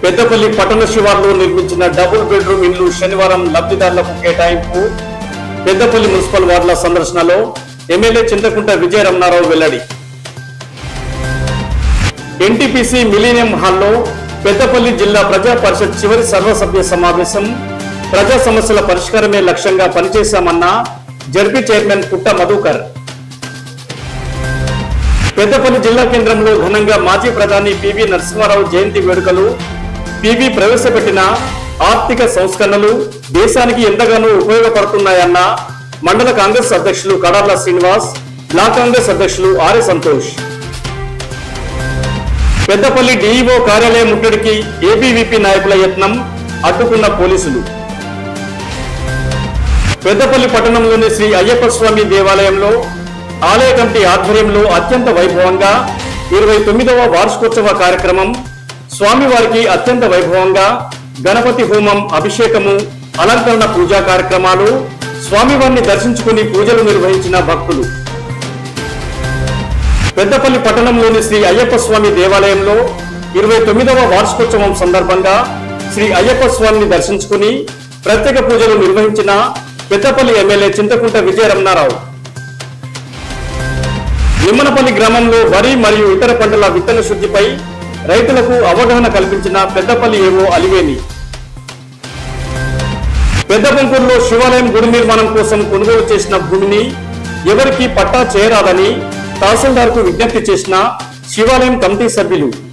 పెద్దపల్లి పట్టణ శివార్లో నిర్మించిన double bedroom ఇల్లు శనివారం లబ్ధిదారులకు కేటాయింపు. పెద్దపల్లి మున్సిపల్ వార్డుల సందర్శనలో ఎమ్మెల్యే చింతకుంట విజయ రమణారావు వెల్లడి. ఎన్టీపీసీ మిలీనియం హాల్లో పెద్దపల్లి జిల్లా ప్రజా పరిషత్ చివరి సర్వసభ్య సమావేశం. ప్రజా సమస్యల పరిష్కారమే లక్ష్యంగా పనిచేశామన్న జడ్పీ చైర్మన్ పుట్ట మధుకర్. పెద్దపల్లి జిల్లా కేంద్రంలో ఘనంగా మాజీ ప్రధాని పివి నరసింహారావు జయంతి వేడుకలు. పివి ప్రవేశపెట్టిన ఆర్థిక సంస్కరణలు దేశానికి ఎంతగానో ఉపయోగపడుతున్నాయన్న మండల కాంగ్రెస్ అధ్యక్షులు కడార్ల శ్రీనివాస్, బ్లాక్ కాంగ్రెస్ అధ్యక్షులు ఆర్ఎ సంతోష్. పెద్దపల్లి డీఈఓ కార్యాలయం ముట్టడికి ఏబీవీపీ నాయకుల యత్నం, అడ్డుకున్న పోలీసులు. పెద్దపల్లి పట్టణంలోని శ్రీ అయ్యప్ప స్వామి దేవాలయంలో ఆలయ కమిటీ ఆధ్వర్యంలో అత్యంత వైభవంగా 29వ వార్షికోత్సవ కార్యక్రమం. స్వామివారికి అత్యంత వైభవంగా గణపతి హోమం, అభిషేకము, అలంకరణ పూజా కార్యక్రమాలు. స్వామివారిని దర్శించుకుని పూజలు నిర్వహించిన భక్తులు. పెద్దపల్లి పట్టణంలోని శ్రీ అయ్యప్ప స్వామి దేవాలయంలో 29వ వార్షికోత్సవం సందర్భంగా శ్రీ అయ్యప్ప స్వామిని దర్శించుకుని ప్రత్యేక పూజలు నిర్వహించిన పెద్దపల్లి ఎమ్మెల్యే చింతకుంట విజయ రమణారావు. నిమ్మనపల్లి గ్రామంలో వరి మరియు ఇతర పంటల విత్తన శుద్ధిపై రైతులకు అవగాహన కల్పించిన పెద్దపల్లి ఏవో అలివేని. పెద్దబంకూరులో శివాలయం గుడి నిర్మాణం కోసం కొనుగోలు చేసిన భూమిని ఎవరికీ పట్టా చేయరాదని తహసీల్దార్కు విజ్ఞప్తి చేసిన శివాలయం కమిటీ సభ్యులు.